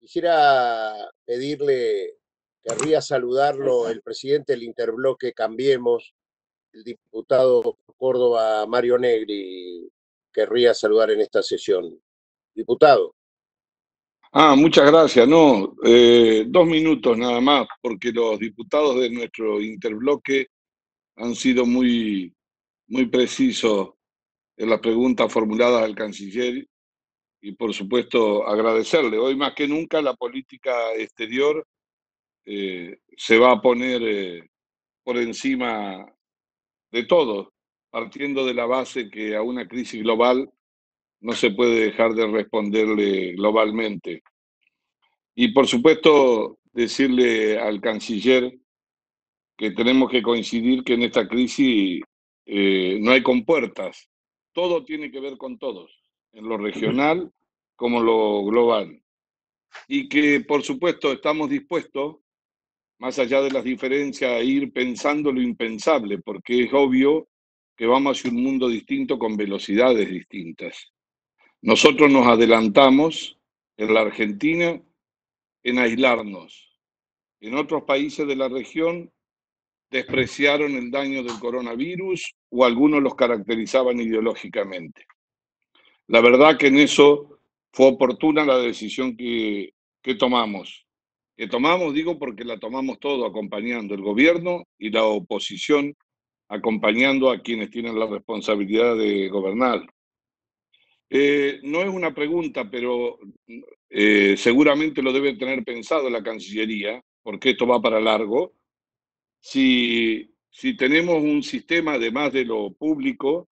Quisiera pedirle, querría saludarlo, el presidente del Interbloque Cambiemos, el diputado por Córdoba Mario Negri, querría saludar en esta sesión. Diputado. Muchas gracias. No, 2 minutos nada más, porque los diputados de nuestro interbloque han sido muy precisos en las preguntas formuladas al canciller y, por supuesto, agradecerle. Hoy más que nunca la política exterior se va a poner por encima de todo, partiendo de la base que a una crisis global no se puede dejar de responderle globalmente. Y por supuesto, decirle al canciller que tenemos que coincidir que en esta crisis no hay compuertas. Todo tiene que ver con todos, en lo regional como en lo global. Y que por supuesto estamos dispuestos, más allá de las diferencias, a ir pensando lo impensable, porque es obvio que vamos hacia un mundo distinto con velocidades distintas. Nosotros nos adelantamos en la Argentina en aislarnos. En otros países de la región despreciaron el daño del coronavirus o algunos los caracterizaban ideológicamente. La verdad que en eso fue oportuna la decisión que tomamos. Que tomamos, digo, porque la tomamos todo acompañando el gobierno y la oposición acompañando a quienes tienen la responsabilidad de gobernar. No es una pregunta, pero seguramente lo debe tener pensado la Cancillería, porque esto va para largo. Si tenemos un sistema, además de lo público,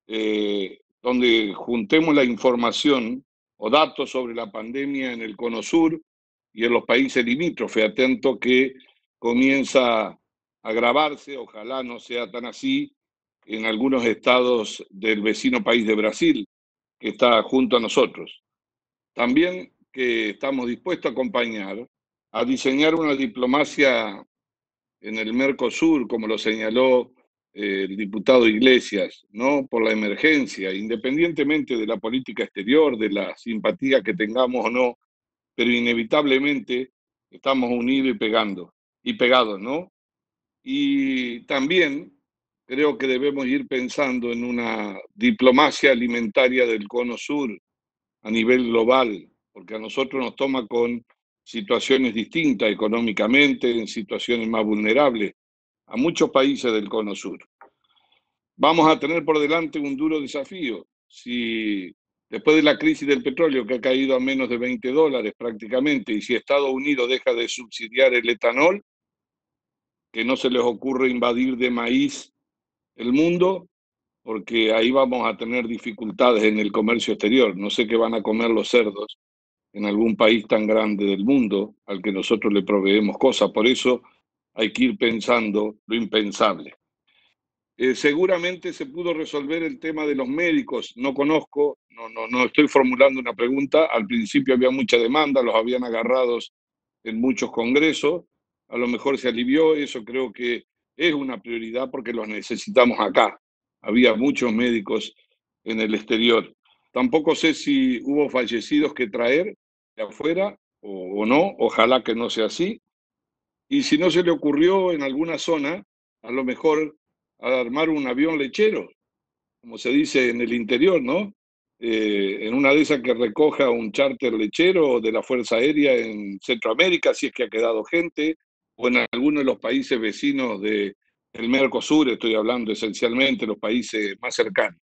donde juntemos la información o datos sobre la pandemia en el Cono Sur y en los países limítrofes, atento que comienza a agravarse, ojalá no sea tan así, en algunos estados del vecino país de Brasil, que está junto a nosotros. También que estamos dispuestos a acompañar, a diseñar una diplomacia en el Mercosur, como lo señaló el diputado Iglesias, ¿no? Por la emergencia, independientemente de la política exterior, de la simpatía que tengamos o no, pero inevitablemente estamos unidos y pegados, ¿no? Y también creo que debemos ir pensando en una diplomacia alimentaria del Cono Sur a nivel global, porque a nosotros nos toma con situaciones distintas económicamente, en situaciones más vulnerables, a muchos países del Cono Sur. Vamos a tener por delante un duro desafío. Si después de la crisis del petróleo, que ha caído a menos de $20 prácticamente, y si Estados Unidos deja de subsidiar el etanol, que no se les ocurre invadir de maíz el mundo, porque ahí vamos a tener dificultades en el comercio exterior. No sé qué van a comer los cerdos en algún país tan grande del mundo al que nosotros le proveemos cosas. Por eso hay que ir pensando lo impensable. Seguramente se pudo resolver el tema de los médicos. No conozco, no estoy formulando una pregunta. Al principio había mucha demanda, los habían agarrados en muchos congresos. A lo mejor se alivió, eso creo que es una prioridad porque los necesitamos acá. Había muchos médicos en el exterior. Tampoco sé si hubo fallecidos que traer de afuera o no, ojalá que no sea así. Y si no se le ocurrió en alguna zona, a lo mejor armar un avión lechero, como se dice en el interior, ¿no? En una de esas que recoja un charter lechero de la Fuerza Aérea en Centroamérica, si es que ha quedado gente, o en alguno de los países vecinos del Mercosur, estoy hablando esencialmente, los países más cercanos.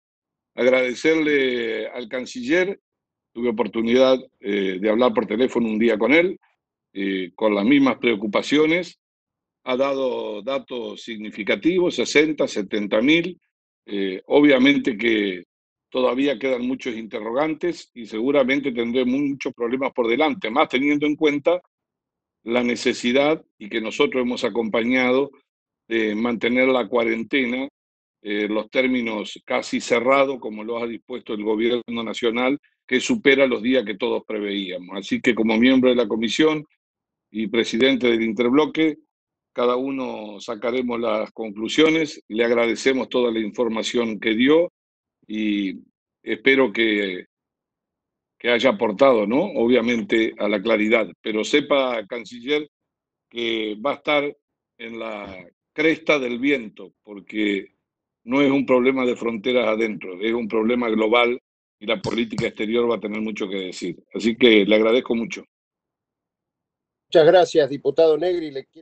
Agradecerle al canciller, tuve oportunidad de hablar por teléfono un día con él, con las mismas preocupaciones, ha dado datos significativos, 60, 70 mil. Obviamente que todavía quedan muchos interrogantes y seguramente tendremos muchos problemas por delante, más teniendo en cuenta la necesidad y que nosotros hemos acompañado de mantener la cuarentena, los términos casi cerrados, como lo ha dispuesto el gobierno nacional, que supera los días que todos preveíamos. Así que como miembro de la comisión y presidente del Interbloque, cada uno sacaremos las conclusiones. Le agradecemos toda la información que dio y espero que que haya aportado, ¿no? Obviamente a la claridad, pero sepa, canciller, que va a estar en la cresta del viento, porque no es un problema de fronteras adentro, es un problema global y la política exterior va a tener mucho que decir. Así que le agradezco mucho. Muchas gracias, diputado Negri.